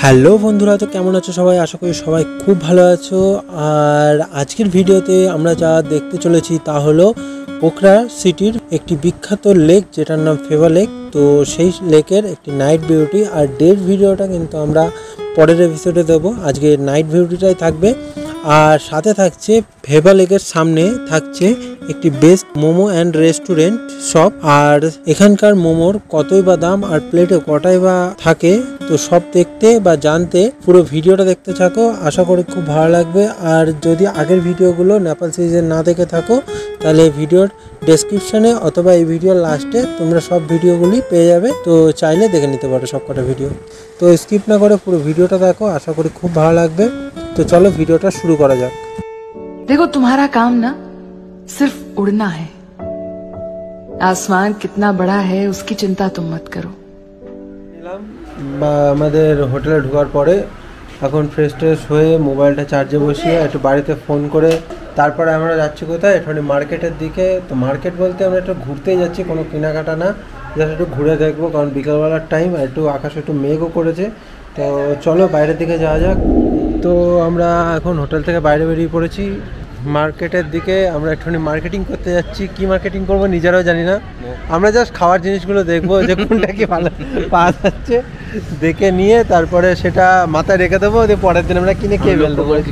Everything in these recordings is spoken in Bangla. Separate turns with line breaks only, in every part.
হ্যালো বন্ধুরা, তো কেমন আছো সবাই? আশা করি সবাই খুব ভালো আছো। আর আজকের ভিডিওতে আমরা যা দেখতে চলেছি তা হলো পোখরা সিটির একটি বিখ্যাত লেক যেটার নাম ফেবা লেক। তো সেই লেকের একটি নাইট বিউটি আর ডের ভিডিওটা কিন্তু আমরা পরের এপিসোডে দেবো। আজকে নাইট বিউটিটাই থাকবে। আর সাথে থাকছে ফেবা লেকের সামনে থাকছে একটি best momo and restaurant shop. আর এখানকার মোমোর কতই বা দাম আর প্লেটে কটাই বা থাকে, তো সব দেখতে বা জানতে পুরো ভিডিওটা দেখতে থাকো। আশা করি খুব ভালো লাগবে। আর যদি আগের ভিডিওগুলো নেপাল সিরিজের না দেখে থাকো তাহলে ভিডিওর ডেসক্রিপশনে অথবা এই ভিডিওর লাস্টে তোমরা সব ভিডিওগুলি পেয়ে যাবে, তো চাইলে দেখে নিতে পারো সব কটা ভিডিও। তো স্কিপ না করে পুরো ভিডিওটা দেখো, আশা করি খুব ভালো লাগবে। तो चलो वीडियोটা शुरू करा जाक।
देखो, तुम्हारा काम ना सिर्फ उड़ना है। आसमान कितना बड़ा है उसकी चिंता तुम मत करो।
আমাদের হোটেলে ঢোকার পরে এখন ফ্রেশ ট্রেশ হয়ে মোবাইলটা চার্জে বসিয়ে একটু বাড়িতে ফোন করে তারপরে আমরা যাচ্ছি কোথায়, একটু মার্কেটের দিকে। তো মার্কেট বলতে আমরা একটু ঘুরতেই যাচ্ছি, কোনো কেনাকাটা না, জাস্ট একটু ঘুরে দেখবো, কারণ বিকালবেলার টাইম আর একটু আকাশে একটু মেঘও করেছে। তো চলো বাইরের দিকে যাওয়া যাক। তো আমরা এখন হোটেল থেকে বাইরে বেরিয়ে পড়েছি মার্কেটের দিকে। আমরা একটুখানি মার্কেটিং করতে যাচ্ছি। কি মার্কেটিং করবো নিজেরাও জানি না, আমরা জাস্ট খাওয়ার জিনিসগুলো দেখবো যে কোনটা কি ভালো পাওয়া যাচ্ছে, দেখে নিয়ে তারপরে সেটা মাথায় রেখে দেবো, যে পরের দিন আমরা কিনে খেয়ে ফেলতে পারি।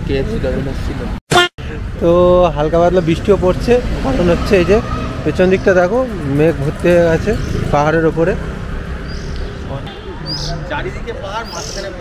তো হালকা পাতলা বৃষ্টিও পড়ছে, কারণ হচ্ছে এই যে পেছন দিকটা দেখো মেঘ ভর্তি হয়ে গেছে পাহাড়ের ওপরে। চারিদিকে পাহাড়, মাঝখানে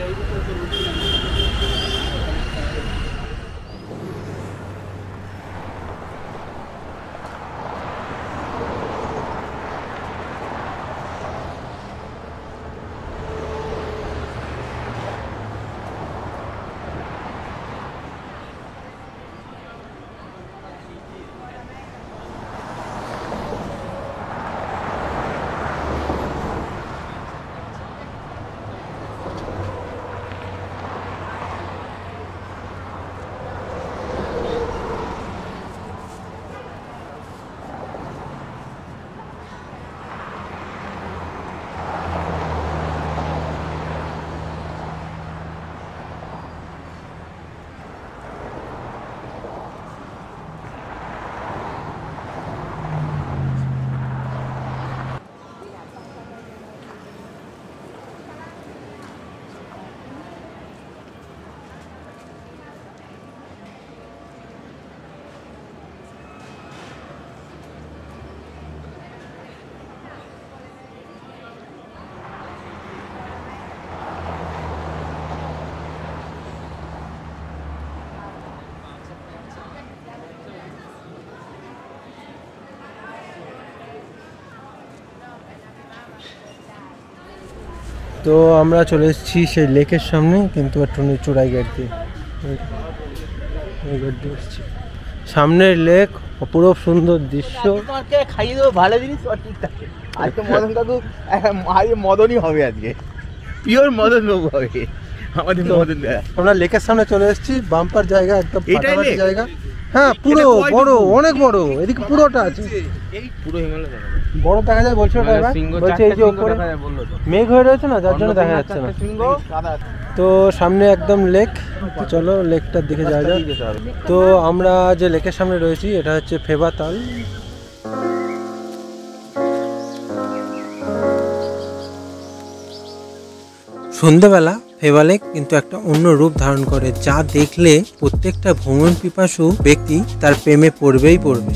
তো আমরা চলে এসেছি সেই লেকের সামনে, কিন্তু একটু চূড়াই গেট দিয়ে এসেছি। সামনের লেক, অপূরূপ সুন্দর দৃশ্য।
খাইয়ে দেবো ভালো জিনিস, ঠিক থাকে। আজকে মদন কাকু আজকে মদনই হবে, আজকে পিওর মদন বাবু হবে আমাদের মদন।
আমরা লেকের সামনে চলে এসেছি, বাম্পার জায়গা, একদম ফাটাফাটি জায়গা। হ্যাঁ, পুরো বড়, অনেক বড়, এদিকে পুরোটা আছে,
এই পুরো হিমালয়
বড় দেখা যায় বলছো। বলছে এই যে উপরে মেঘ হয়ে রয়েছে না, যার জন্য দেখা যাচ্ছে না। তো সামনে একদম লেক। তো চলো লেকটার দিকে যাওয়া যাক। তো আমরা যে লেকের সামনে রয়েছি এটা হচ্ছে ফেবা তাল। সন্ধ্যাবেলা ফেবা লেক কিন্তু একটা অন্য রূপ ধারণ করে, যা দেখলে প্রত্যেকটা ভ্রমণ পিপাসু ব্যক্তি তার প্রেমে পড়বেই পড়বে।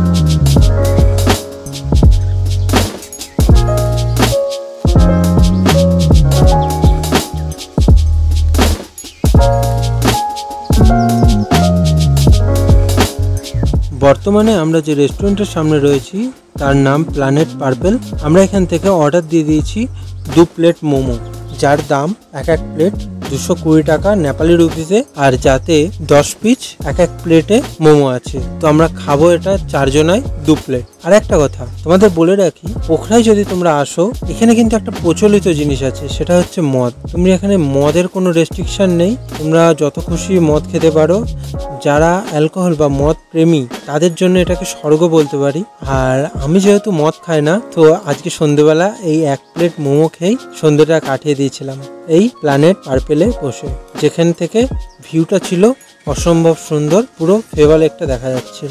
বর্তমানে আমরা যে রেস্টুরেন্টের সামনে রয়েছি তার নাম প্ল্যানেট পার্পেল। আমরা এখান থেকে অর্ডার দিয়ে দিয়েছি 2 প্লেট মোমো, যার দাম এক প্লেট 220 টাকা নেপালি রুপিসে, আর যাতে 10 পিস এক প্লেটে মোমো আছে। তো আমরা খাবো এটা 4 জনায় 2 প্লেট। আর একটা কথা তোমাদের বলে রাখি, পোখরায় যদি তোমরা আসো, এখানে কিন্তু একটা প্রচলিত জিনিস আছে, সেটা হচ্ছে মদ। তুমি এখানে মদের কোনো রেস্ট্রিকশন নেই, তোমরা যত খুশি মদ খেতে পারো। যারা অ্যালকোহল বা মদ প্রেমী তাদের জন্য এটাকে স্বর্গ বলতে পারি। আর আমি যেহেতু মদ খাই না, তো আজকে সন্ধ্যেবেলা এই 1 প্লেট মোমো খেয়েই সন্ধ্যেটা কাটিয়ে দিয়েছিলাম এই প্ল্যানেট পার্পেলে বসে, যেখান থেকে ভিউটা ছিল অসম্ভব সুন্দর, পুরো ফেভার লেকটা দেখা যাচ্ছিল।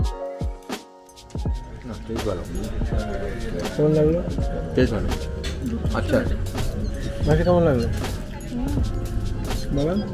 কেমন লাগলো?
বেশ ভালো। আচ্ছা
মাকে কেমন লাগলো বলেন?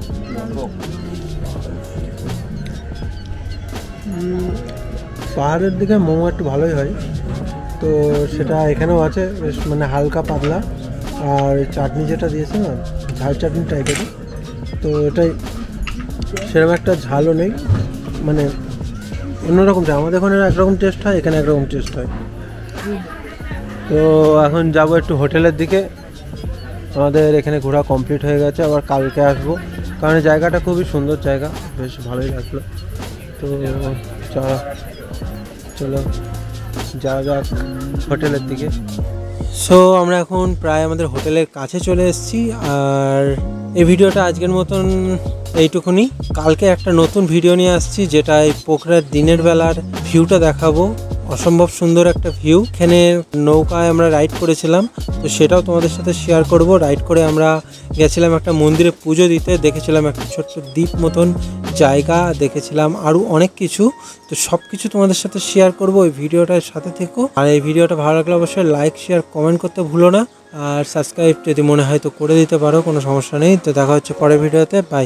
পাহাড়ের দিকে মোমো একটু ভালোই হয়, তো সেটা এখানেও আছে, বেশ মানে হালকা পাতলা। আর চাটনি যেটা দিয়েছে না, ঝাল চাটনি টাইপের, তো এটাই সেরকম একটা ঝালও নেই, মানে অন্যরকম। আমাদের ওখানে একরকম টেস্ট হয়, এখানে একরকম টেস্ট হয়। তো এখন যাবো একটু হোটেলের দিকে। আমাদের এখানে ঘোরা কমপ্লিট হয়ে গেছে, আবার কালকে আসবো, কারণ জায়গাটা খুবই সুন্দর জায়গা, বেশ ভালোই লাগলো। তো চলো যাওয়া যাক হোটেলের দিকে। সো আমরা এখন প্রায় আমাদের হোটেলের কাছে চলে এসেছি। আর এই ভিডিওটা আজকের মতন এইটুকুনি। কালকে একটা নতুন ভিডিও নিয়ে আসছি, যেটা এই পোখরার দিনের বেলার ভিউটা দেখাবো। অসম্ভব সুন্দর একটা ভিউ। এখানে নৌকায় আমরা রাইড করেছিলাম, তো সেটাও তোমাদের সাথে শেয়ার করব। রাইড করে আমরা গেছিলাম একটা মন্দিরে পুজো দিতে, দেখেছিলাম একটা ছোট্ট দ্বীপ মতন জায়গা, দেখেছিলাম আরও অনেক কিছু। তো সব কিছু তোমাদের সাথে শেয়ার করব, ওই ভিডিওটার সাথে থেকো। আর এই ভিডিওটা ভালো লাগলে অবশ্যই লাইক শেয়ার কমেন্ট করতে ভুলো না, আর সাবস্ক্রাইব যদি মনে হয় তো করে দিতে পারো, কোনো সমস্যা নেই। তো দেখা হচ্ছে পরের ভিডিওতে, বাই।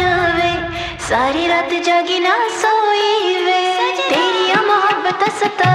सारी रात जागी ना सोई वे, तेरी मोहब्बत सता